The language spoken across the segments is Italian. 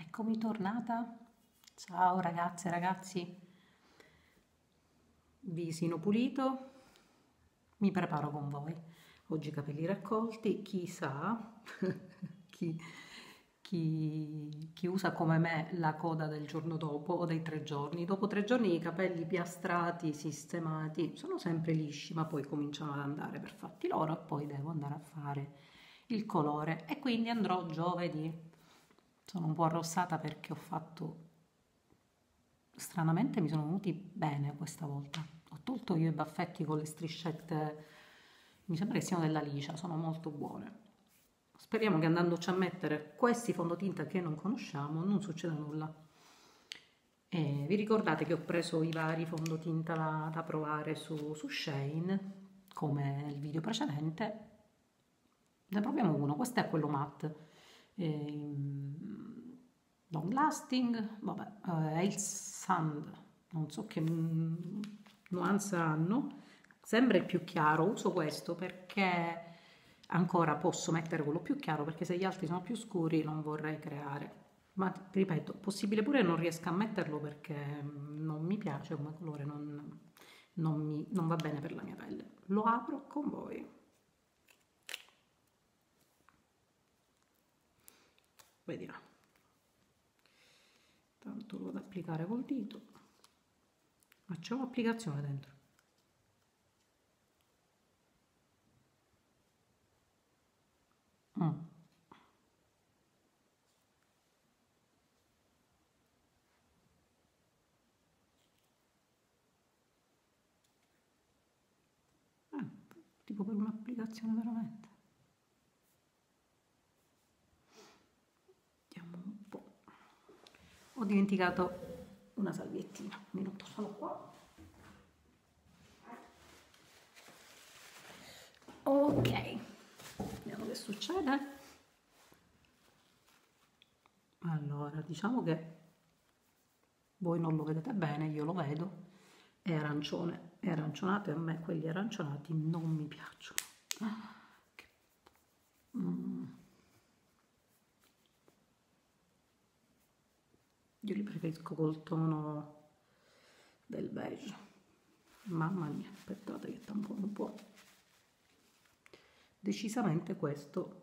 Eccomi tornata. Ciao ragazze e ragazzi, visino pulito, mi preparo con voi. Oggi capelli raccolti, chissà, chi, chi usa come me la coda del giorno dopo o dei 3 giorni. Dopo 3 giorni i capelli piastrati, sistemati, sono sempre lisci, ma poi cominciano ad andare per fatti loro e poi devo andare a fare il colore e quindi andrò giovedì. Sono un po' arrossata perché ho fatto, stranamente mi sono venuti bene questa volta. Ho tolto io i baffetti con le striscette, mi sembra che siano della Licia, sono molto buone. Speriamo che andandoci a mettere questi fondotinta che non conosciamo non succeda nulla. E vi ricordate che ho preso i vari fondotinta da provare su Shein, come il video precedente? Ne proviamo uno, questo è quello matte. Long lasting, vabbè, è il sand, non so che nuance hanno, sembra il più chiaro, uso questo perché ancora posso mettere quello più chiaro perché se gli altri sono più scuri non vorrei creare, ma ripeto, possibile pure non riesco a metterlo perché non mi piace come colore, non va bene per la mia pelle. Lo apro con voi. Vediamo. Tanto lo vado ad applicare col dito, ma c'è un'applicazione dentro. Tipo per un'applicazione veramente. Vediamo un po'. Ho dimenticato una salviettina, un minuto, sono qua. Ok, vediamo che succede. Allora, diciamo che voi non lo vedete bene, io lo vedo, è arancione, è arancione, a me quelli arancionati non mi piacciono. Io li preferisco col tono del beige. Mamma mia, aspettate che tampono un po'. Decisamente questo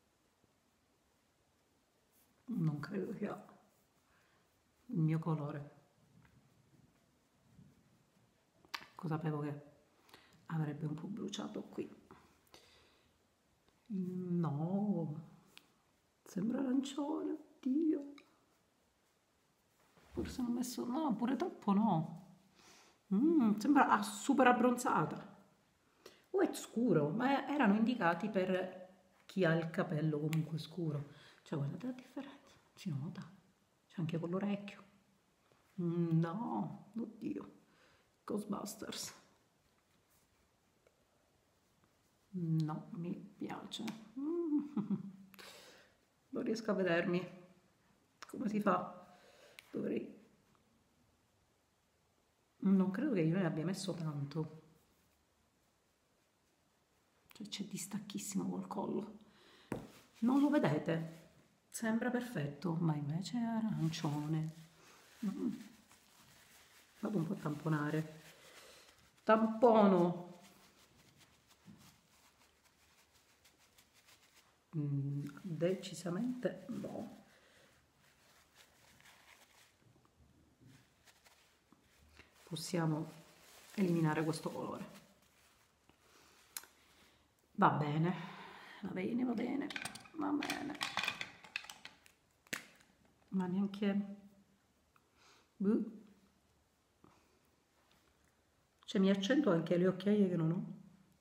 non credo sia il mio colore. Ecco, sapevo che avrebbe un po' bruciato qui. No, sembra arancione, oddio. Forse ho messo, no, pure troppo no. Sembra super abbronzata. O è scuro, ma erano indicati per chi ha il capello comunque scuro. Cioè, guardate la differenza, si nota. C'è anche con l'orecchio. No, oddio. Ghostbusters. No, mi piace. Non riesco a vedermi. Come si fa? Dovrei... Non credo che io ne abbia messo tanto. Cioè c'è distacchissimo col collo. Non lo vedete? Sembra perfetto, ma invece è arancione. Vado un po' a tamponare. Tampono. Decisamente no. Possiamo eliminare questo colore. Va bene, va bene, va bene, va bene. Ma neanche... Cioè mi accento anche le occhiaie che non ho.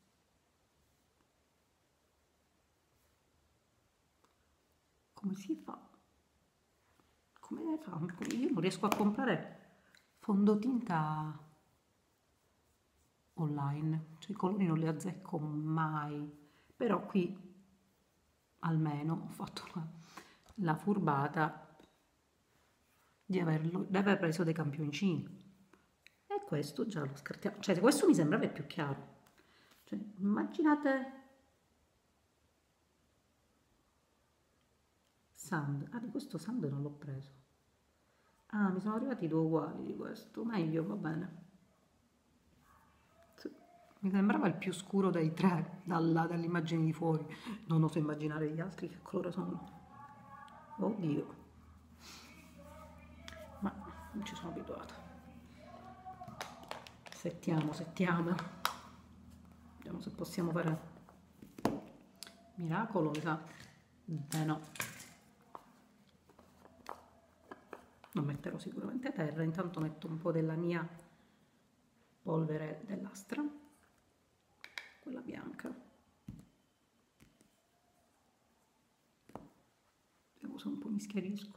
Come si fa? Come fa? Io non riesco a comprare fondotinta online, cioè i colori non li azzecco mai, però qui almeno ho fatto la furbata di aver preso dei campioncini e questo già lo scartiamo, cioè questo mi sembrava più chiaro, cioè immaginate sand. Ah, di questo sand non l'ho preso. Ah, mi sono arrivati due uguali di questo. Meglio, va bene. Sì. Mi sembrava il più scuro dei tre, dall'immagine di fuori. Non oso immaginare gli altri che colore sono. Oddio. Ma non ci sono abituata. Settiamo. Vediamo se possiamo fare miracolo, mi sa. Beh no. Non metterò sicuramente a terra, intanto metto un po' della mia polvere dell'astra, quella bianca. Vediamo se un po' mi schiarisco.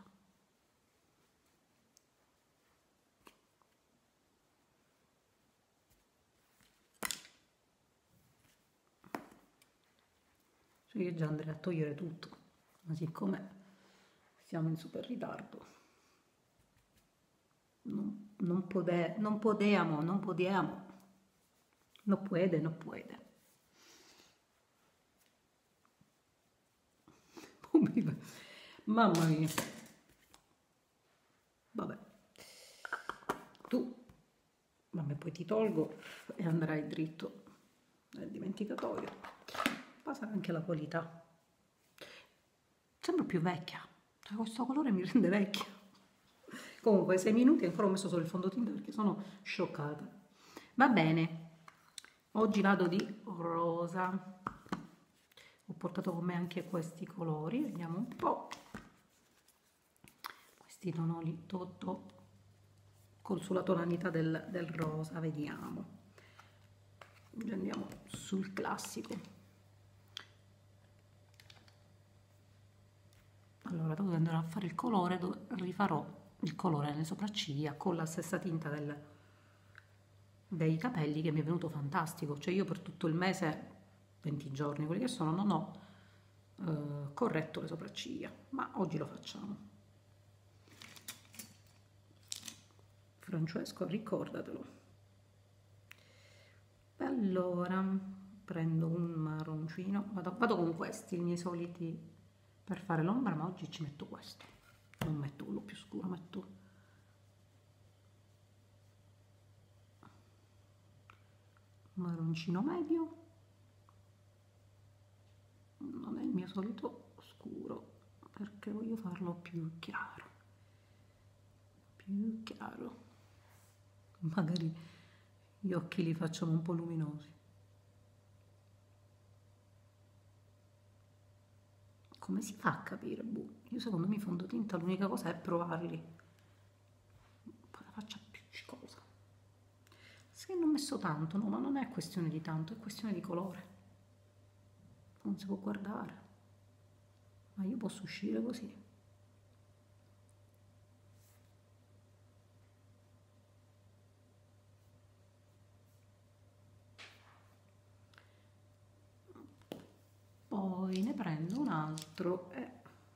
Cioè io già andrei a togliere tutto, ma siccome siamo in super ritardo, non podiamo. No puede. Mamma mia. Vabbè. Vabbè, poi ti tolgo e andrai dritto nel dimenticatoio. Passa anche la qualità. Sembra più vecchia. Cioè, questo colore mi rende vecchia. Comunque 6 minuti e ancora ho messo solo il fondotinta perché sono scioccata. Va bene. Oggi vado di rosa. Ho portato con me anche questi colori, vediamo un po'. Questi tonali tutto sulla tonalità del rosa, vediamo. Andiamo sul classico. Allora, dopo andrò a fare il colore, rifarò il colore nelle sopracciglia con la stessa tinta dei capelli, che mi è venuto fantastico. Cioè io per tutto il mese, 20 giorni, quelli che sono, non ho corretto le sopracciglia, ma oggi lo facciamo. Francesco, ricordatelo. Allora, prendo un marroncino, vado con questi, i miei soliti per fare l'ombra, ma oggi ci metto questo. Non metto quello più scuro, metto un marroncino medio. Non è il mio solito scuro, perché voglio farlo più chiaro. Magari gli occhi li facciamo un po' luminosi. Come si fa a capire? Boh. Io secondo me fondotinta l'unica cosa è provarli. Poi la faccia appiccicosa. Se non ho messo tanto, no, ma non è questione di tanto, è questione di colore. Non si può guardare. Ma io posso uscire così. Poi ne prendo un altro e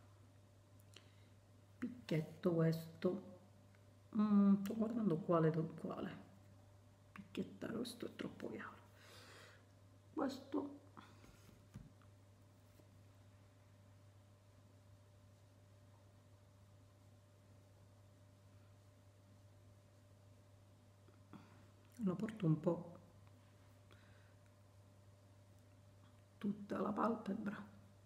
picchetto questo. Sto guardando quale picchiettare, questo è troppo chiaro. Questo lo porto un po' tutta la palpebra.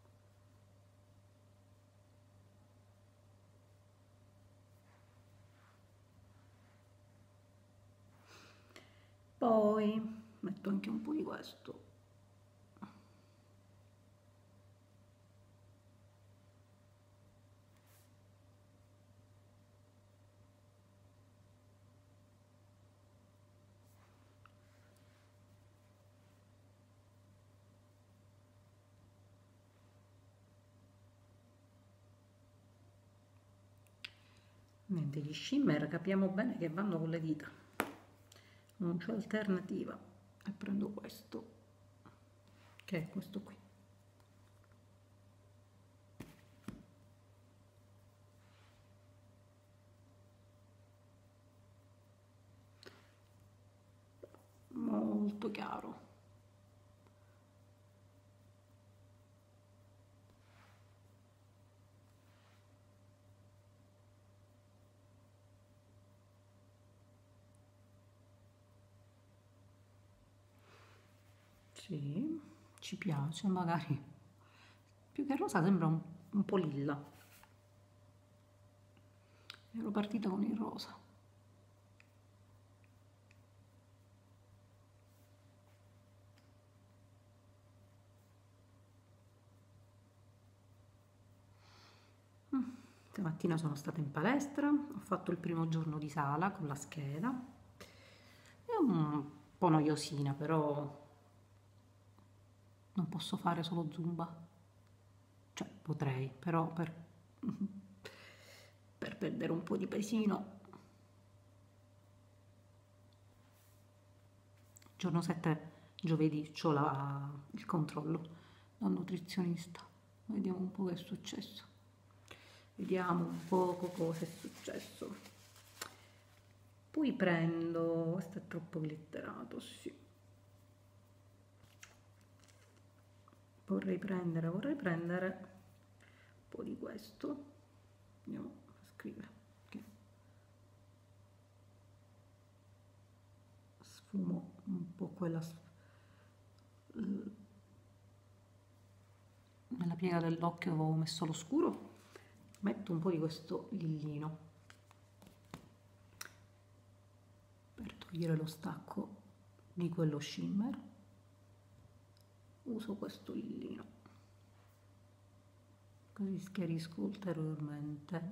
Poi metto anche un po' di questo. Niente, gli shimmer capiamo bene che vanno con le dita, non c'è alternativa, e prendo questo, che è questo qui. Molto chiaro. Sì, ci piace, magari più che rosa sembra un po' lilla. Ero partita con il rosa. Stamattina sono stata in palestra, ho fatto il primo giorno di sala con la scheda. È un po' noiosina, però non posso fare solo zumba. Cioè, potrei, però per perdere un po' di pesino. Giorno 7, giovedì, ho il controllo dal nutrizionista. Vediamo un po' che è successo. Vediamo un poco cosa è successo. Poi prendo, questo è troppo glitterato, sì. Vorrei prendere un po' di questo. Andiamo a scrivere. Okay. Sfumo un po' quella nella piega dell'occhio avevo messo lo scuro. Metto un po' di questo lillino per togliere lo stacco di quello shimmer. Uso questo lillino, così schiarisco ulteriormente.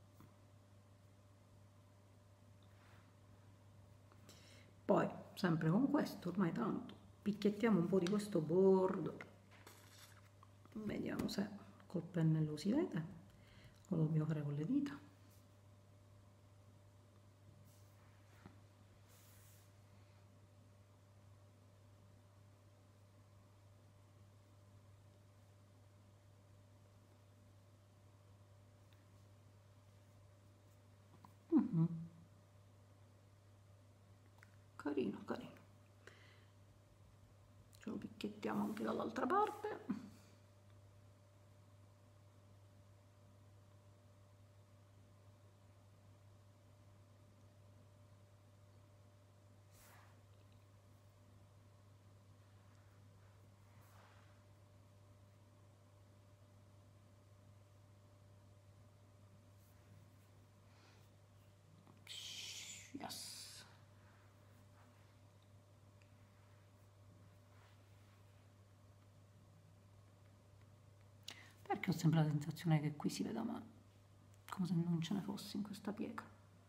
Poi, sempre con questo, ormai tanto, picchiettiamo un po' di questo bordo. Vediamo se col pennello si vede o lo dobbiamo fare con le dita. Carino, carino. Ce lo picchiettiamo anche dall'altra parte. Yes. Perché ho sempre la sensazione che qui si veda male, come se non ce ne fosse in questa piega.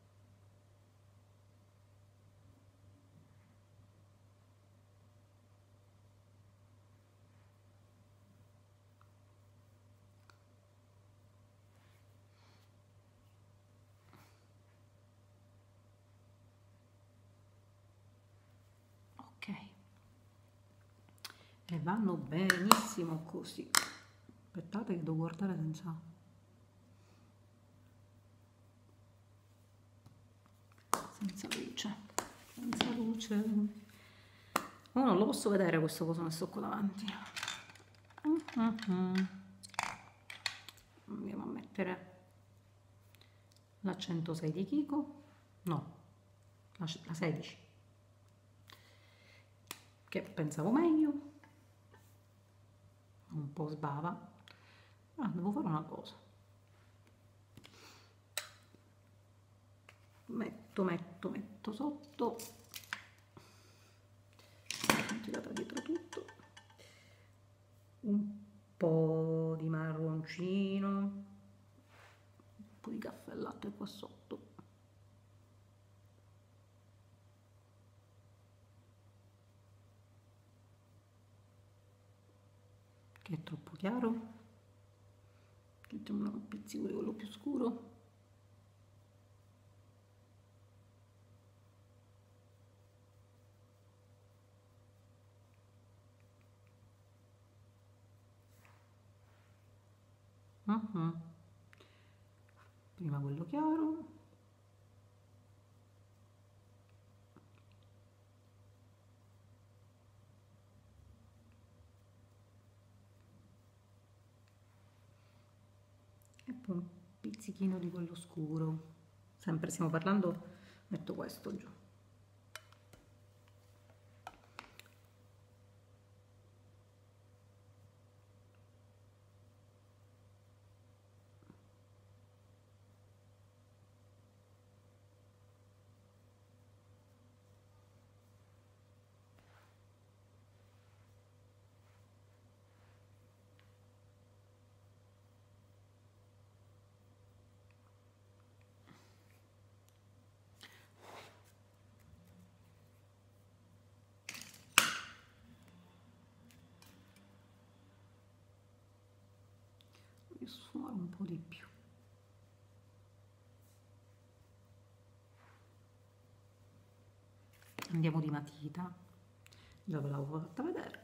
Ok, e vanno benissimo così. Aspettate che devo guardare senza luce. Senza luce. Oh, non lo posso vedere questo cosa messo qua davanti. Andiamo a mettere la 106 di Kiko. No, la 16. Che pensavo meglio. Un po' sbava. Ah, devo fare una cosa. Metto sotto, tirata dietro tutto, un po' di marroncino, un po' di caffè e latte qua sotto. Che è troppo chiaro. Mettiamo un pizzico di quello più scuro. Prima quello chiaro. E poi un pizzichino di quello scuro. Sempre stiamo parlando, metto questo giù. sfumare un po' di più. Andiamo di matita, già ve l'avevo fatta vedere.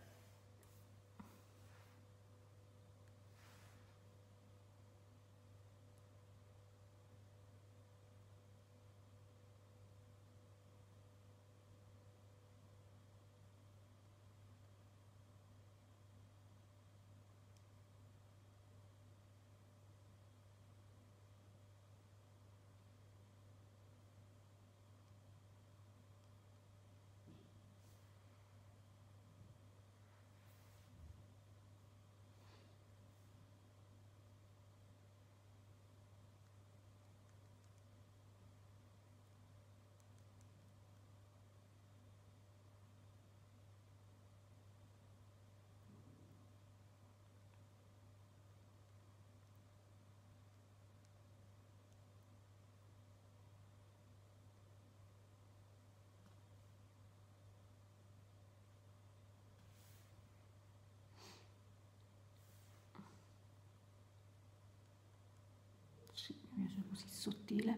Sì, mi piace così sottile.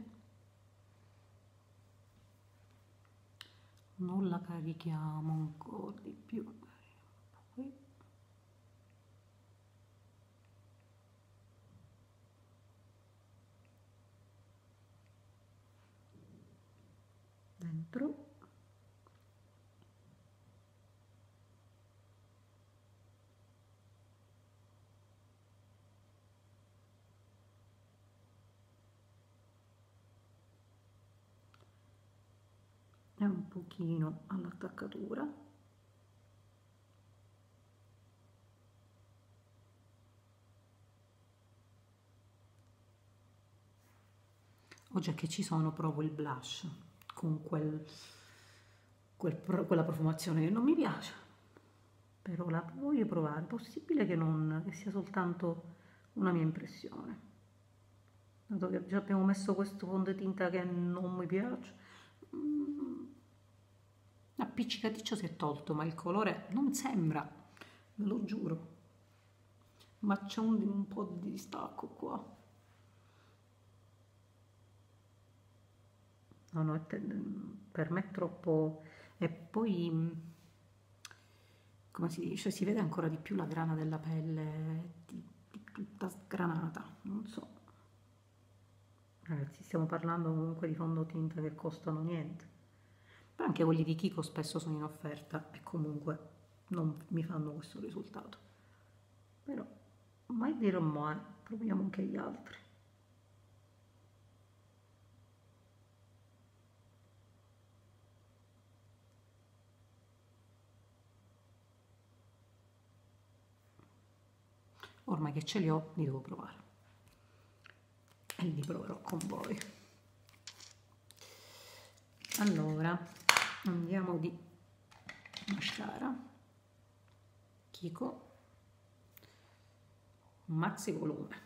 Non la carichiamo ancora di più. Qui. Dentro. E un pochino all'attaccatura. O già che ci sono, provo il blush con quella profumazione che non mi piace, però la voglio provare. È possibile che sia soltanto una mia impressione, dato che già abbiamo messo questo fondotinta che non mi piace. L'appiccicaticcio si è tolto, ma il colore non sembra, ve lo giuro, ma c'è un po' di distacco qua. No, per me è troppo. E poi, come si dice, si vede ancora di più la grana della pelle, tutta sgranata, non so. Ragazzi, stiamo parlando comunque di fondotinta che costano niente. Però anche quelli di Kiko spesso sono in offerta e comunque non mi fanno questo risultato. Però, mai dire mai, proviamo anche gli altri. Ormai che ce li ho, li devo provare e li proverò con voi. Allora, andiamo di mascara Kiko maxi volume.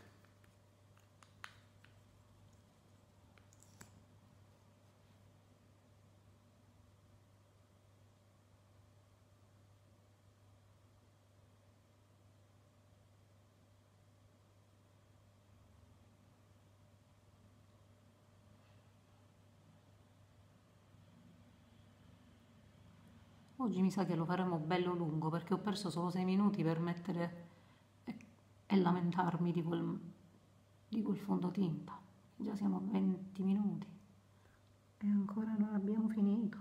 Oggi mi sa che lo faremo bello lungo perché ho perso solo 6 minuti per mettere e lamentarmi di quel fondotinta. Già siamo a 20 minuti e ancora non abbiamo finito.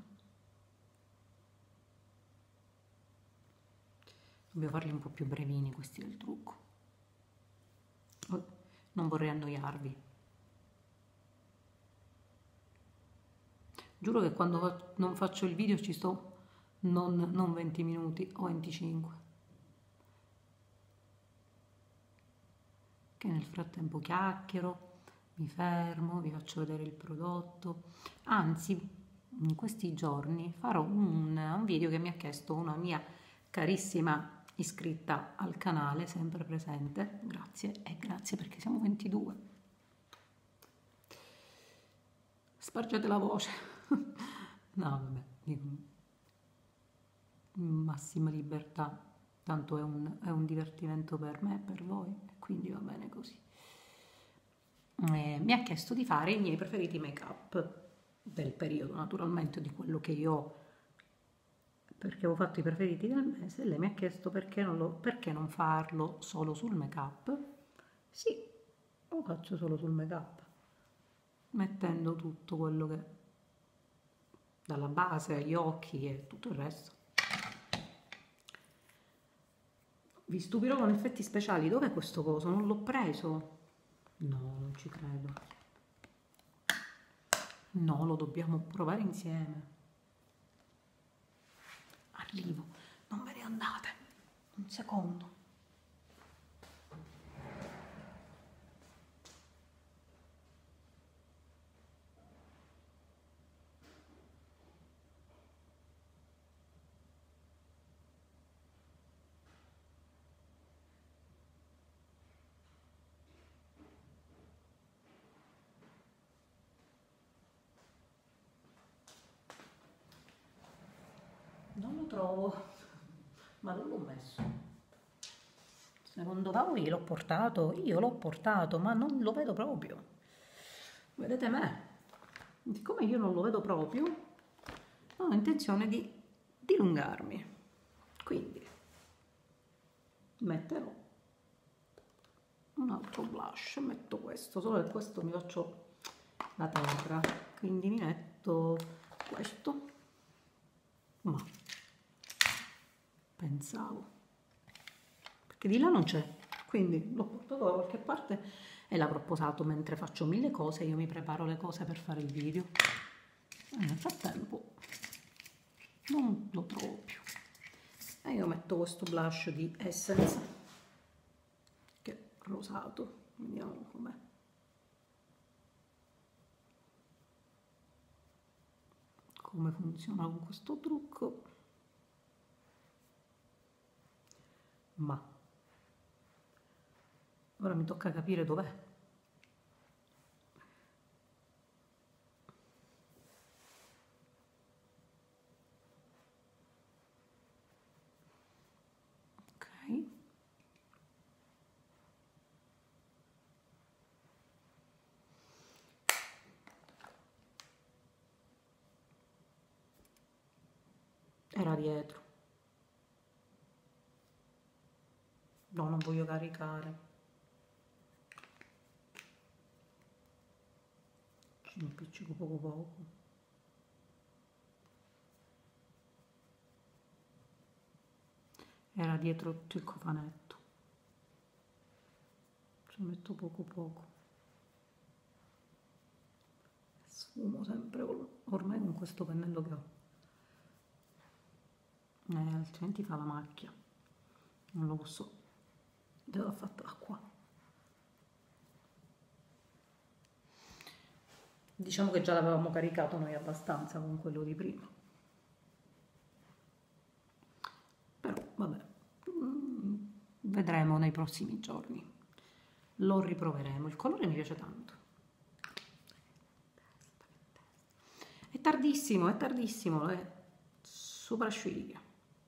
Dobbiamo farli un po' più brevini questi del trucco. Non vorrei annoiarvi. Giuro che quando non faccio il video ci sto non 20 minuti o 25. Che nel frattempo chiacchiero, mi fermo, vi faccio vedere il prodotto. Anzi, in questi giorni farò un video che mi ha chiesto una mia carissima iscritta al canale, sempre presente. Grazie e grazie perché siamo 22. Spargete la voce. No, vabbè, massima libertà, tanto è un divertimento per me e per voi, quindi va bene così. mi ha chiesto di fare i miei preferiti make up del periodo, naturalmente di quello che io ho, perché avevo fatto i preferiti del mese, e lei mi ha chiesto perché non farlo solo sul make up. Sì, lo faccio solo sul make up, mettendo tutto quello che, dalla base agli occhi e tutto il resto. Vi stupirò con effetti speciali. Dov'è questo coso? Non l'ho preso. No, non ci credo. No, lo dobbiamo provare insieme. Arrivo. Non ve ne andate. Un secondo. Non lo trovo. Ma non l'ho messo. Secondo voi l'ho portato? Io l'ho portato, ma non lo vedo proprio. Vedete me? Siccome io non lo vedo proprio, ho intenzione di dilungarmi. Quindi metterò un altro blush, metto questo, solo che questo mi faccio la terra, quindi mi metto questo, ma pensavo, perché di là non c'è, quindi l'ho portato da qualche parte e l'avrò posato mentre faccio mille cose. Io mi preparo le cose per fare il video e nel frattempo non lo trovo più, e io metto questo blush di Essence che è rosato, vediamo com'è. Come funziona con questo trucco, ma ora mi tocca capire dov'è. Ok, era dietro. No, non voglio caricare. Ci impiccico poco poco. Era dietro tutto il cofanetto. Ci metto poco poco. Sfumo sempre ormai con questo pennello che ho. Altrimenti fa la macchia. Non lo posso. Devo fare acqua. Diciamo che già l'avevamo caricato noi abbastanza con quello di prima. Però vabbè, vedremo nei prossimi giorni. Lo riproveremo. Il colore mi piace tanto. È tardissimo, è soprasciuglia.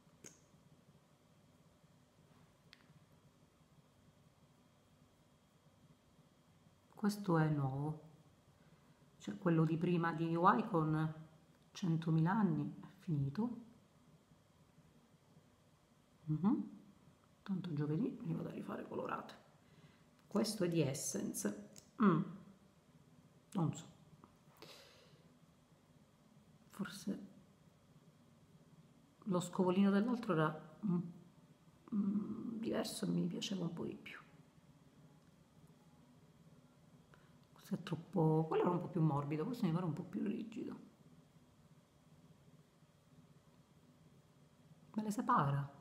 Questo è nuovo, cioè quello di prima di Wycon, 100.000 anni, è finito. Tanto giovedì mi vado a rifare colorate. Questo è di Essence. Non so, forse lo scovolino dell'altro era diverso e mi piaceva un po' di più. Questo è troppo, quello era un po' più morbido, questo mi pare un po' più rigido. Me le separa.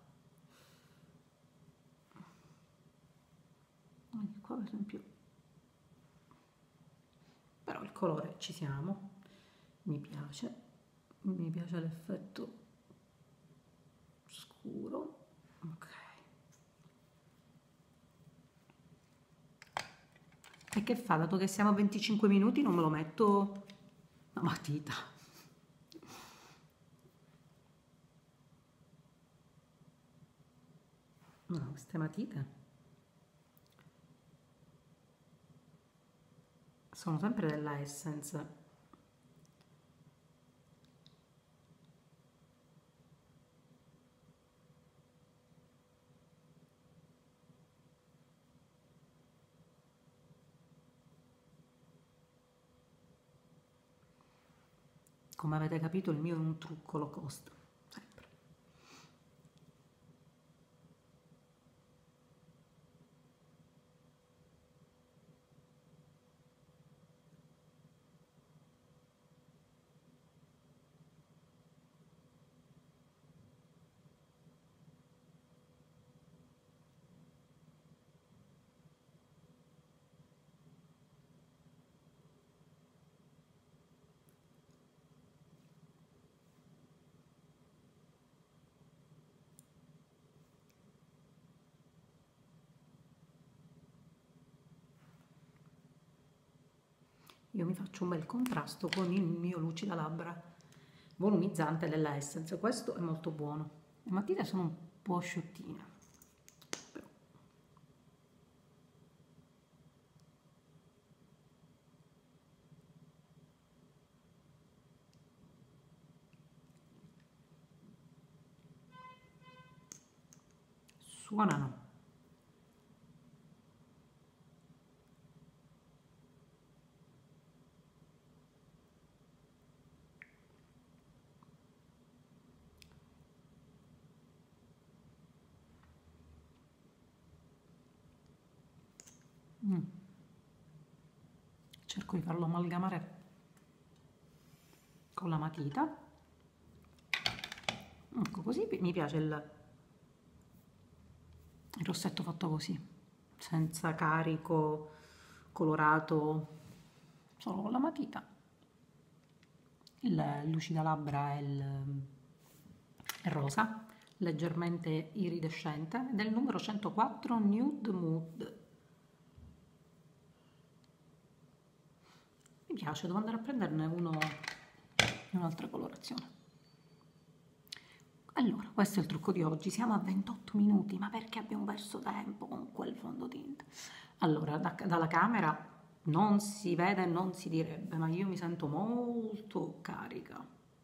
Qua per esempio, però il colore ci siamo, mi piace l'effetto scuro. Ok, e che fa? Dato che siamo a 25 minuti non me lo metto la matita. No, queste matite sono sempre della Essence. Come avete capito, il mio è un trucco low cost, sempre. Io mi faccio un bel contrasto con il mio lucida labbra volumizzante della Essence. Questo è molto buono. Le matite sono un po' asciuttine, però. Suonano. Cerco di farlo amalgamare con la matita. Ecco, così mi piace il rossetto fatto così, senza carico, colorato, solo con la matita. Il lucida labbra è rosa, leggermente iridescente, ed è il numero 104 Nude Mood. Mi piace, devo andare a prenderne uno in un'altra colorazione. Allora, questo è il trucco di oggi. Siamo a 28 minuti, ma perché abbiamo perso tempo con quel fondotinta? Allora, dalla camera non si vede e non si direbbe, ma io mi sento molto carica.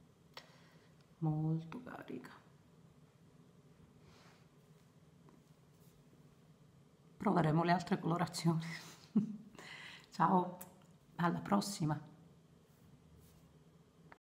Molto carica. Proveremo le altre colorazioni. Ciao, alla prossima.